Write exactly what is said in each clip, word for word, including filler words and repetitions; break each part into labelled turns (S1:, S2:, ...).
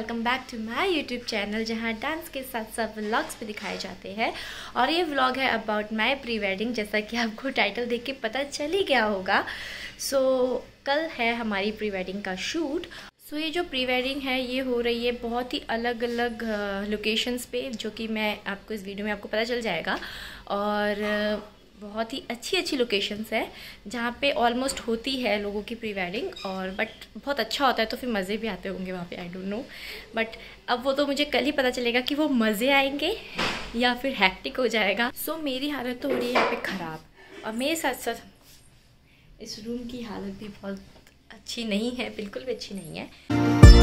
S1: Welcome back to my YouTube channel जहां dance के साथ साथ व्लॉग्स भी दिखाए जाते हैं। और ये व्लॉग है अबाउट माय प्री वेडिंग, जैसा कि आपको टाइटल देख के पता चल ही गया होगा। सो so, कल है हमारी प्री वेडिंग का शूट। सो so, ये जो प्री वेडिंग है ये हो रही है बहुत ही अलग अलग लोकेशंस पे, जो कि मैं आपको इस वीडियो में आपको पता चल जाएगा। और बहुत ही अच्छी अच्छी लोकेशंस है जहाँ पे ऑलमोस्ट होती है लोगों की प्री वेडिंग। और बट बहुत अच्छा होता है तो फिर मज़े भी आते होंगे वहाँ पे, आई डोंट नो। बट अब वो तो मुझे कल ही पता चलेगा कि वो मज़े आएंगे या फिर हैक्टिक हो जाएगा। सो so, मेरी हालत तो हो रही है यहाँ पे ख़राब, और मेरे साथ साथ इस रूम की हालत भी बहुत अच्छी नहीं है, बिल्कुल भी अच्छी नहीं है।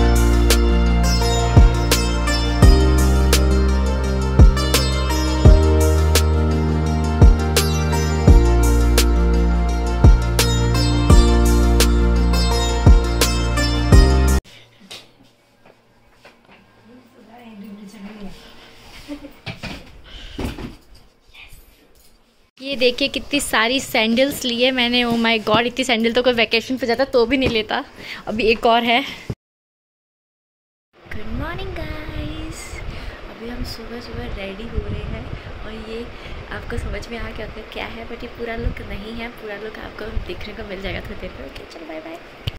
S1: ये देखिए कितनी सारी सैंडल्स लिए मैंने। ओ माय गॉड, इतनी सैंडल तो कोई वैकेशन पे जाता तो भी नहीं लेता। अभी एक और है। गुड मॉर्निंग गाइस, अभी हम सुबह सुबह रेडी हो रहे हैं और ये आपको समझ में आ गया होगा क्या है, बट ये पूरा लुक नहीं है। पूरा लुक आपको देखने को मिल जाएगा थोड़ी देर में। ओके चलो बाय बाय।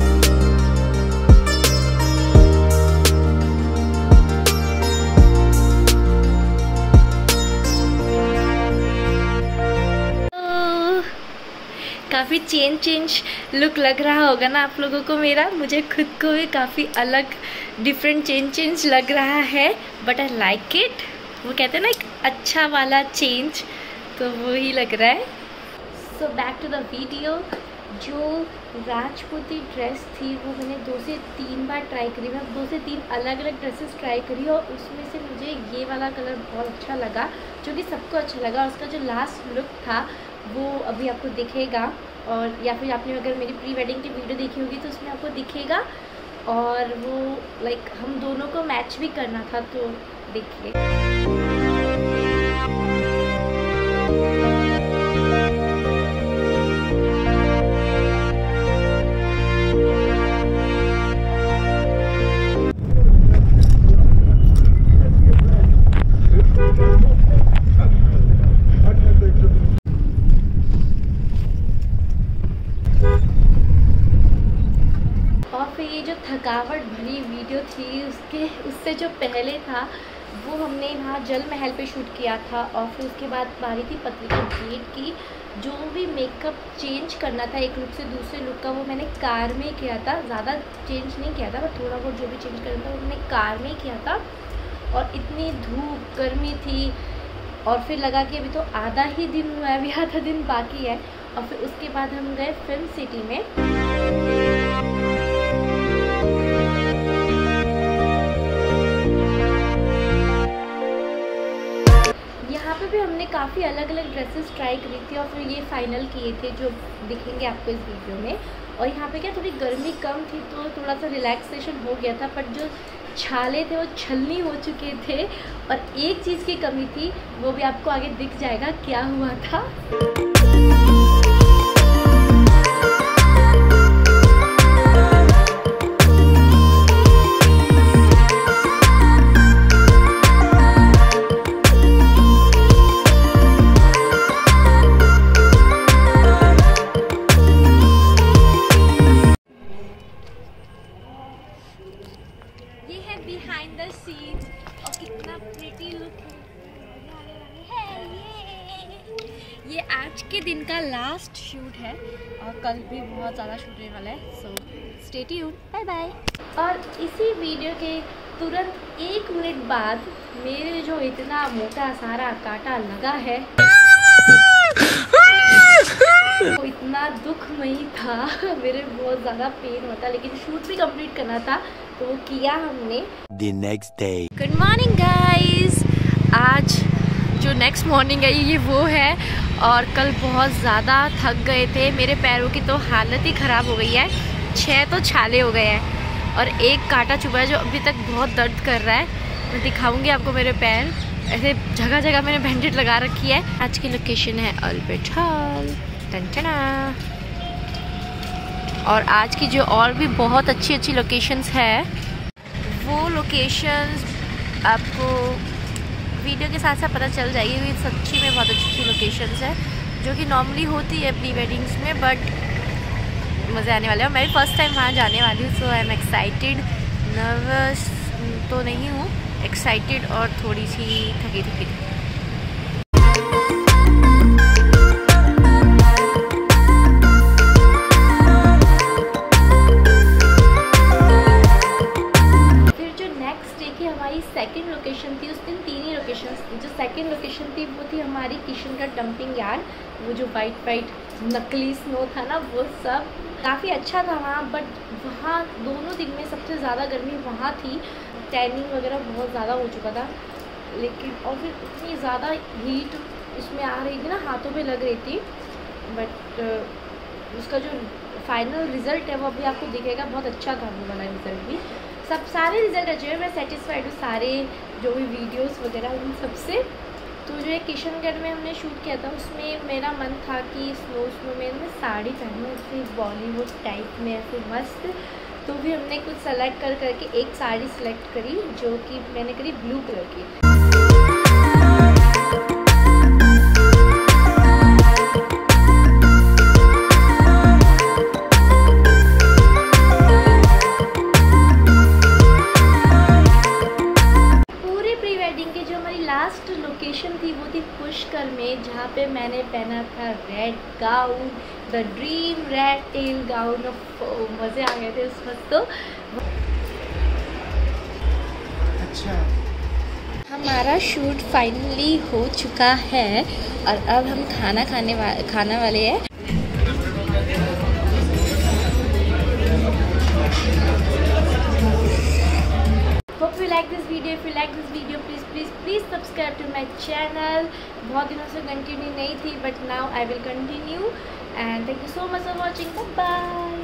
S1: काफ़ी चेंज चेंज लुक लग रहा होगा ना आप लोगों को मेरा। मुझे खुद को भी काफ़ी अलग डिफरेंट चेंज चेंज लग रहा है, बट आई लाइक इट। वो कहते हैं ना एक अच्छा वाला चेंज, तो वो ही लग रहा है। So back to the video. जो राजपूती ड्रेस थी वो मैंने दो से तीन बार ट्राई करी। मैं दो से तीन अलग अलग ड्रेसेस ट्राई करी और उसमें से मुझे ये वाला कलर बहुत अच्छा लगा, जो कि सबको अच्छा लगा। उसका जो लास्ट लुक था वो अभी आपको दिखेगा, और या फिर आपने अगर मेरी प्री वेडिंग की वीडियो देखी होगी तो उसमें आपको दिखेगा। और वो लाइक हम दोनों को मैच भी करना था, तो देखिए। थकावट भरी वीडियो थी उसके उससे जो पहले था वो हमने यहाँ जल महल पे शूट किया था। और फिर उसके बाद बारी थी पत्रिका गेट की। जो भी मेकअप चेंज करना था एक लुक से दूसरे लुक का, वो मैंने कार में किया था। ज़्यादा चेंज नहीं किया था, बट थोड़ा बहुत जो भी चेंज करना था वो मैंने कार में किया था। और इतनी धूप गर्मी थी, और फिर लगा कि अभी तो आधा ही दिन हुआ है, अभी आधा दिन बाकी है। और फिर उसके बाद हम गए फिल्म सिटी में। यहाँ पे भी हमने काफ़ी अलग अलग ड्रेसेस ट्राई करी थी और फिर ये फाइनल किए थे जो दिखेंगे आपको इस वीडियो में। और यहाँ पे क्या थोड़ी गर्मी कम थी तो थोड़ा सा रिलैक्सेशन हो गया था, पर जो छाले थे वो छलनी हो चुके थे। और एक चीज़ की कमी थी, वो भी आपको आगे दिख जाएगा क्या हुआ था। बिहाइंड द सीन्स और कितना प्रिटी लुक है ये। ये आज के दिन का लास्ट शूट है और कल भी बहुत ज़्यादा शूट होने वाला है। So stay tuned, bye bye. और इसी वीडियो के तुरंत एक मिनट बाद मेरे जो इतना मोटा सारा कांटा लगा है वो इतना दुखमयी था, मेरे बहुत ज़्यादा पेन होता, लेकिन शूट भी कंप्लीट करना था तो वो किया हमने। The next day. Good morning guys। आज जो नेक्स्ट मॉर्निंग है ये वो है। और कल बहुत ज़्यादा थक गए थे, मेरे पैरों की तो हालत ही ख़राब हो गई है। छः तो छाले हो गए हैं और एक कांटा चुभा है जो अभी तक बहुत दर्द कर रहा है। मैं दिखाऊंगी आपको मेरे पैर, ऐसे जगह जगह मैंने बैंडेज लगा रखी है। आज की लोकेशन है अल्बर्ट हॉल, टंटना। और आज की जो और भी बहुत अच्छी अच्छी लोकेशंस है वो लोकेशंस आपको वीडियो के साथ साथ पता चल जाएगी कि सच्ची में बहुत अच्छी अच्छी लोकेशंस है जो कि नॉर्मली होती है प्री वेडिंग्स में, बट मज़े आने वाले हैं। मैं भी फर्स्ट टाइम वहाँ जाने वाली हूँ, so I am excited. Nervous तो नहीं हूँ, एक्साइटेड और थोड़ी सी थकी थकी थी। हमारी सेकंड लोकेशन थी, उस दिन तीन ही लोकेशंस थी। जो सेकंड लोकेशन थी वो थी हमारी किशनगढ़ डंपिंग यार्ड। वो जो वाइट वाइट नकली स्नो था ना, वो सब काफ़ी अच्छा था वहाँ, बट वहाँ दोनों दिन में सबसे ज़्यादा गर्मी वहाँ थी। टैनिंग वगैरह बहुत ज़्यादा हो चुका था, लेकिन और फिर इतनी ज़्यादा हीट उसमें आ रही थी ना, हाथों पे लग रही थी। बट उसका जो फाइनल रिज़ल्ट है वो अभी आपको दिखेगा, बहुत अच्छा था वो वाला रिज़ल्ट भी। सब सारे रिज़ल्ट अच्छे हैं, मैं सेटिस्फाइड हूँ सारे जो भी वीडियोस वगैरह उन सब से। तो जो है किशनगढ़ में हमने शूट किया था, उसमें मेरा मन था कि स्नो स्नो में मैं साड़ी पहनूँ ऐसे बॉलीवुड टाइप में ऐसे मस्त। तो भी हमने कुछ सेलेक्ट कर करके एक साड़ी सेलेक्ट करी जो कि मैंने करी ब्लू कलर की। लास्ट लोकेशन थी वो थी पुष्कर में, जहाँ पे मैंने पहना था red gown, the dream red tail gown. मज़े आ गए थे उस वक्त तो। अच्छा, हमारा शूट फाइनली हो चुका है और अब हम खाना खाने वा खाना वाले हैं। Hope you like this video. If you like this video, please please please subscribe to my channel. बहुत दिनों से कंटिन्यू नहीं थी, but now I will continue. And thank you so much for watching. Bye bye.